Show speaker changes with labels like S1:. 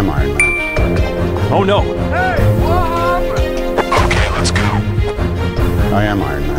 S1: am Iron Man.
S2: Oh no!
S3: Hey, what happened?
S2: Okay, let's go.
S1: I am Iron Man.